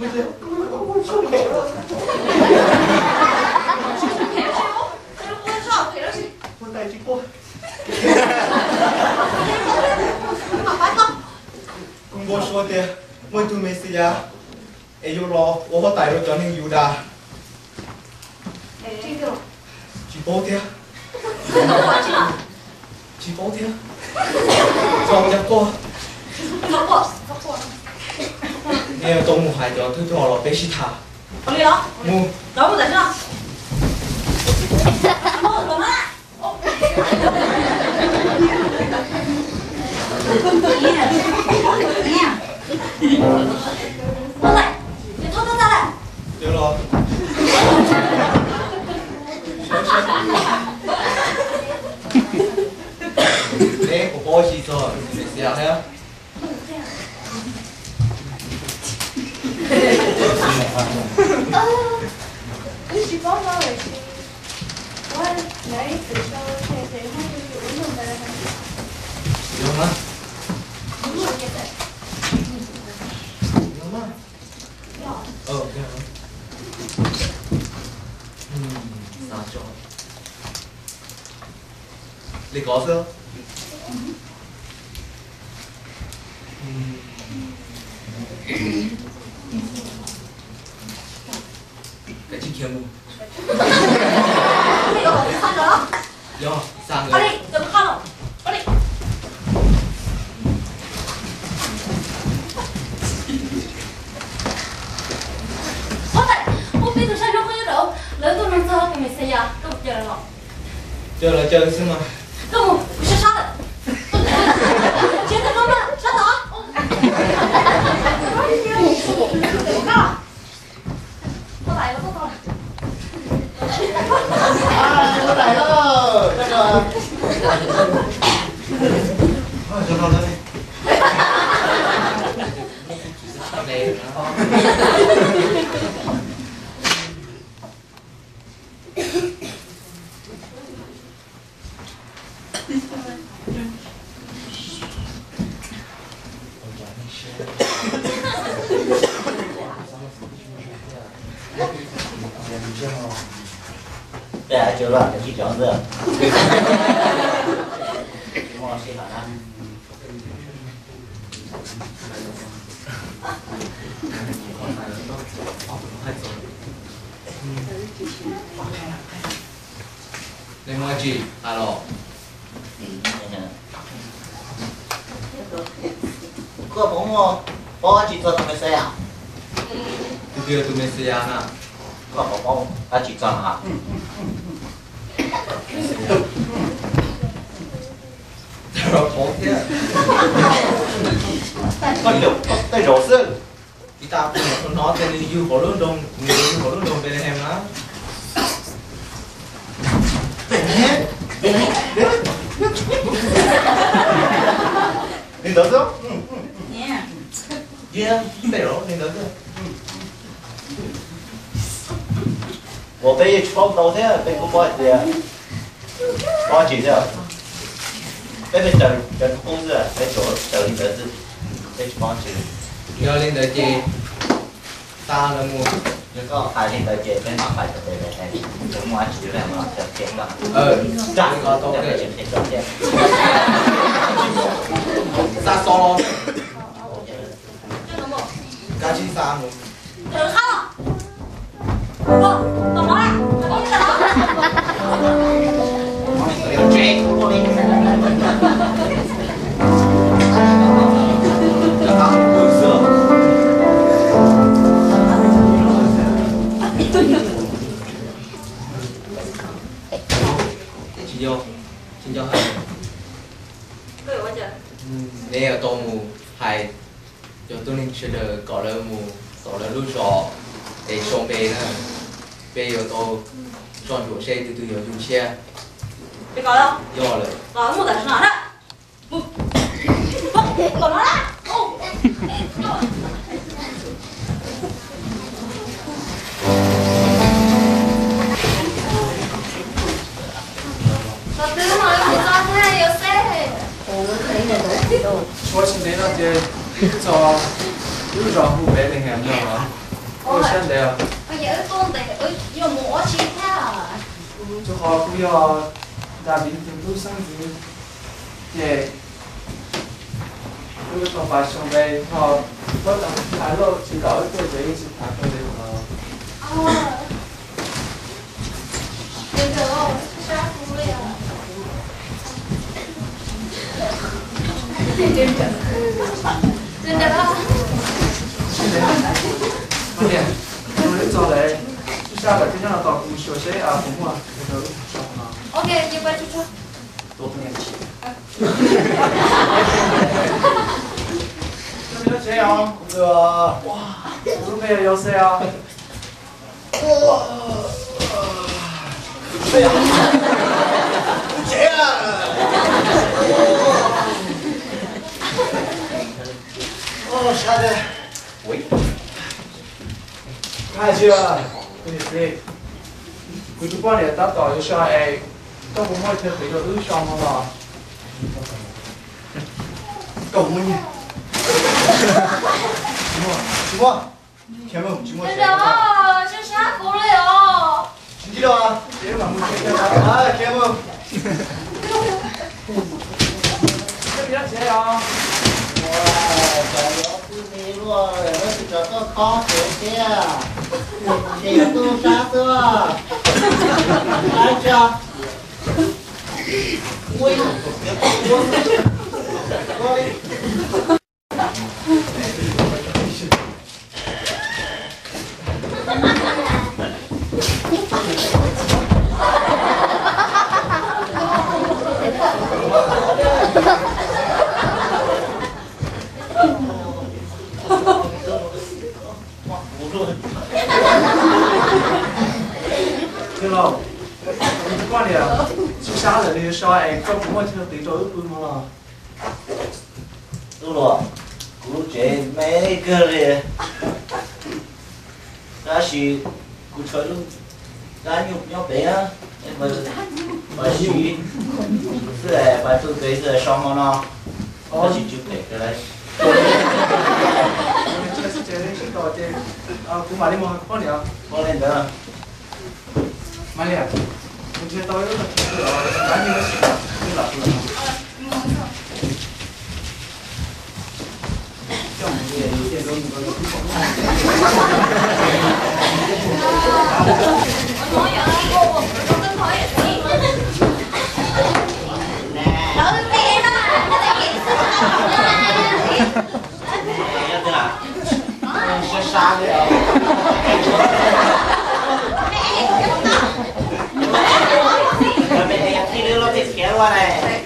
不对，我说赔了。 赔了谁哦？我知道赔了谁。 我带去过。 好烦躁。 我說嘅，我都沒事呀。哎呦咯，我帶咗張你要的。 哎，這個。 去報的。去報的。做一個。 做過。 你要動物係咗，推咗落俾他。 我嚟咯。老母在這。哦，怎麼了？哦。我來，你偷偷再來。 對咯。你我幫你做，你試下睇。 你是幫我嚟先，我嚟自修斜斜開咗條運動俾你。 有嗎？ 有嘢食。 有嗎？ 有。 哦，有。三種。你講先。cái chiếc kia luôn. Yo, sang rồi. Đi, đừng con đâu. Đi. Ôi này, ôi bây giờ sao nó không nhớ được? Lỡ tôi nâng sơ thì mình sẽ giờ, tôi chờ rồi. Chờ là chờ xem mà. Không, mình sẽ sát rồi. Chết rồi không ạ, sát rồi. Có lại có con. Có lại đó. Chắc là. Cho nó lên đi. Đây nó. 对啊，就乱的去装子。我谁好呢？ 你冇住，係咯。 個寶我幫住做同咩事啊？ 你叫做咩事啊？ 個寶寶幫住做下。 我昨天。 對肉絲。 你打工คนน้อยแต่你อยู่หัวรุ่นดง你อยู่หัวรุ่นดงเป็นแฮมนะ。你得着？耶，对了，你得着。 我被包到thế，被我包的，包住啫。被等工资，被做等你得子，被包住。 要领得接，打了么？ แล้วก็ขายที่ตะเกียบเป็นหมาขายตะเกียบเลยถึงมาถือแบบว่าจะเก็บก็จ่ายก็ต้องได้เป็นจอดเก็บ杀烧咯，加起杀么？ 等看了。不，怎么了？我等了。 chính cho hay. Cái gì vậy trời? Đây là tô mù hay, cho tôi nên chơi được cỏ lơ mù, cỏ lơ lú sọ, để xong bê nữa, bê rồi tô chọn chỗ xe từ từ giờ dùng xe. Đi coi đâu? Do rồi. Rồi mua tại sao đó? Còn nó đó. What's the name of the so you draw who better him no 我想得啊。 我有讲的，我有摸起它。 就好不要那边都生子，也，如果说把兄弟好，我等下路知道一个这一次打过来了。 哦。那个杀猪了呀。真的。真的啦。 快点，我走嘞。下个今天要到小学啊，红啊，那个上啊。 OK， 你快出去。 多不年轻。有没有这样？ 对啊。 哇，准备有谁啊？ 哇！哎呀！这样。哦，下的。喂。 开始啊！对对。佢都幫你得到有上誒，都可唔可以睇到都上嘛啦？ 搞乜嘢？什麼？前面什麼？ 真的哦，是杀狗了哟。 知道啊？ 這個冇聽到啊，前面。 這邊寫啊！ 哇，小姚子没落，我是这个烤水的，这都啥子？来着， 對咯，你幫你啊，是啥人你上誒，都可唔可以睇到地咗一半嘛啦？ 露露，古这每个人，那是古穿路，咱要背啊，那不是，把水，是哎，把这杯子上好了，那是就背过来。 这是到这啊，古馬你冇幫你啊？ 帮你的。 馬你啊，我這到一個地方啊，趕緊去，你拿出來啊。像我們這有些都那個不懂。 我同樣啊，我跟佢一齊。老子俾啦，我哋幾時啦？ 要的啦，是啥的？咱们哎呀，提溜了得钱了嘞。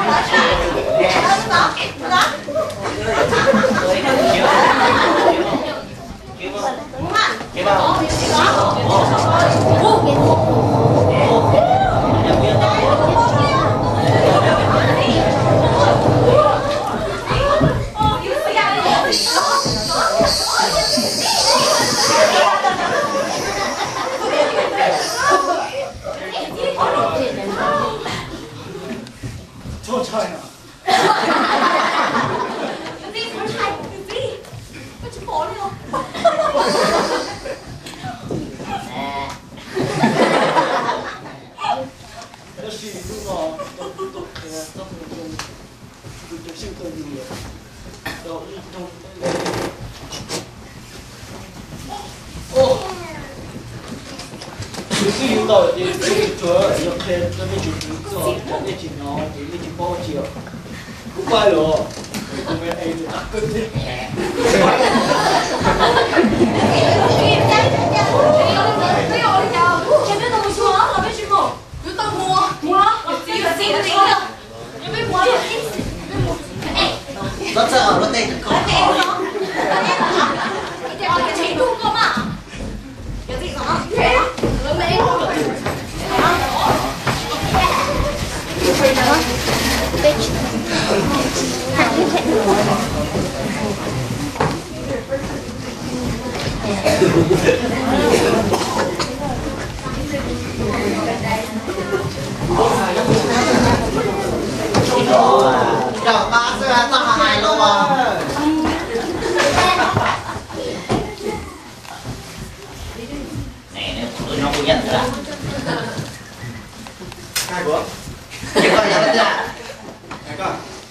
做菜呢？ 你自己做菜，你自己，我去跑了哟。 这是路上都这个都性格的，都哦。就是有道理，这个主要要看这边就做，这边就孬，这边就包饺，不快乐，这边还有大个的。 前面东西啊，那边去摸，有到摸，有谁的那个，有没摸有意思？ 那这我得搞好。 你这个程度够嘛？有这个吗？有没有？ 让八岁大海了吗？ 验对吧？ 泰国， 结果有的哪个？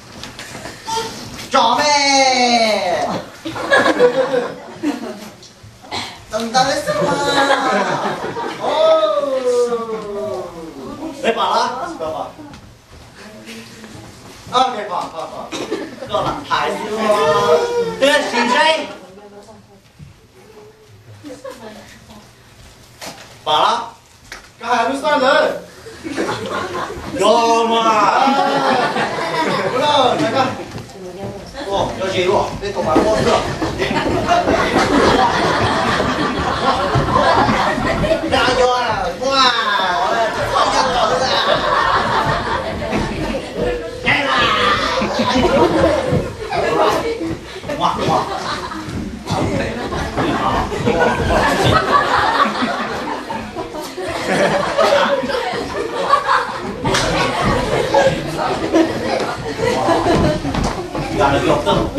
找妹，等到了什么？哦，没饱了，不要饱。OK， 饱，够了，还是我的薪水。饱了， 刚还不算人。 有嘛？ 不了，哪个？ 哦，要记录，这个买我的。加油啊！哇，我要走了。来啦！哇哇！干了不要动。